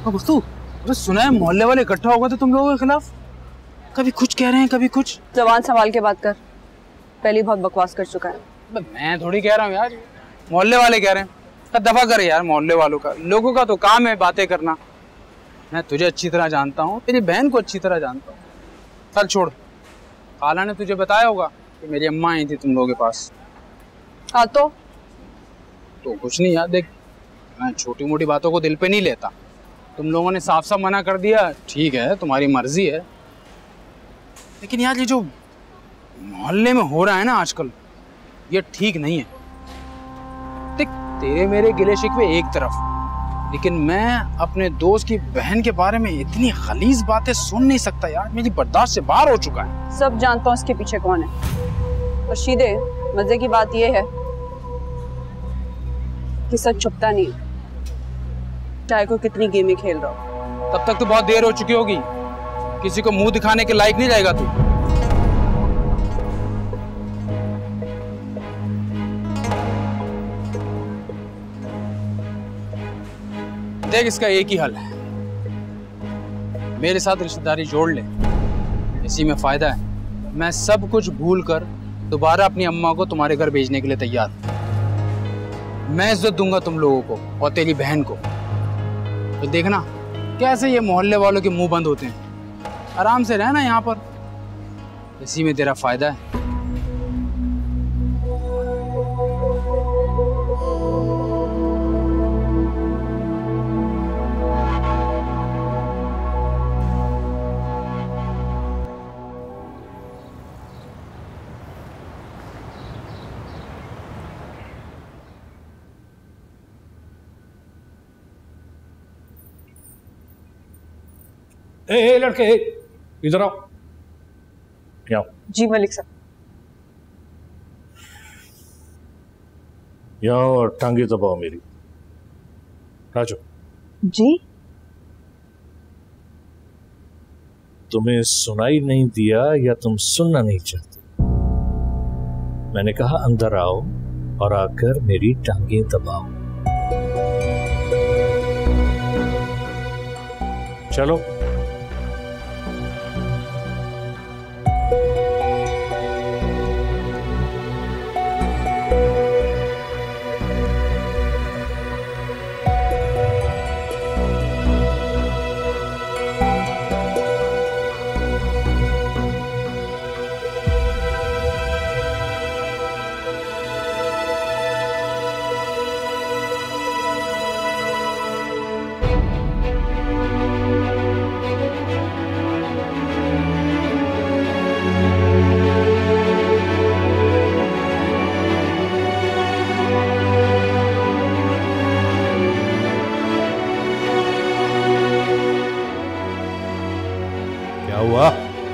बस्तु, अरे सुना है मोहल्ले वाले इकट्ठा हो गए थे तुम लोगों के खिलाफ। कभी कुछ कह रहे हैं, कभी कुछ। जबान संभाल के बात कर, पहले बहुत बकवास कर चुका है। मैं थोड़ी कह रहा हूँ यार, मोहल्ले वाले कह रहे हैं। दफा कर यार, मोहल्ले वालों का, लोगों का तो काम है बातें करना। मैं तुझे अच्छी तरह जानता हूँ, तेरी बहन को अच्छी तरह जानता हूँ। चल छोड़, खाला ने तुझे बताया होगा कि मेरी अम्मा आई थी तुम लोगों के पास। हाँ तो कुछ नहीं यार, देख मैं छोटी मोटी बातों को दिल पे नहीं लेता। तुम लोगों ने साफ साफ मना कर दिया, ठीक है, तुम्हारी मर्जी है। लेकिन यार ये जो मोहल्ले में हो रहा है ना आजकल, ये ठीक नहीं है। देख तेरे मेरे गिले शिकवे एक तरफ, लेकिन मैं अपने दोस्त की बहन के बारे में इतनी खलीज बातें सुन नहीं सकता यार, मेरी बर्दाश्त से बाहर हो चुका है। सब जानता हूँ इसके पीछे कौन है। और शीदे, मजे की बात यह है कि सच छुपता नहीं, चाहे को कितनी गेमें खेल रहा हो। तब तक तो बहुत देर हो चुकी होगी, किसी को मुंह दिखाने के लायक नहीं जाएगा तू। देख इसका एक ही हल है, मेरे साथ रिश्तेदारी जोड़ ले, इसी में फायदा है। मैं सब कुछ भूल कर दोबारा अपनी अम्मा को तुम्हारे घर भेजने के लिए तैयार हूं। मैं इज्जत दूंगा तुम लोगों को और तेरी बहन को। तो देखना कैसे ये मोहल्ले वालों के मुंह बंद होते हैं। आराम से रहना यहाँ पर, इसी में तेरा फायदा है। ए लड़के, इधर आओ। यहाँ जी मलिक साहब। यहाँ और टांगे दबाओ मेरी। राजू जी। तुम्हें सुनाई नहीं दिया या तुम सुनना नहीं चाहते? मैंने कहा अंदर आओ और आकर मेरी टांगे दबाओ। चलो। क्या हुआ?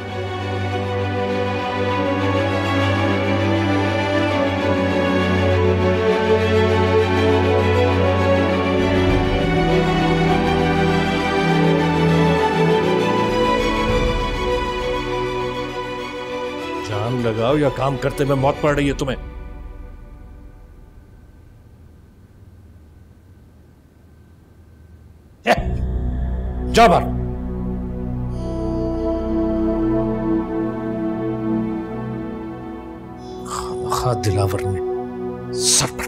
जान लगाओ या काम करते में मौत पड़ रही है तुम्हें? जाओ बाहर। दिलावर ने सर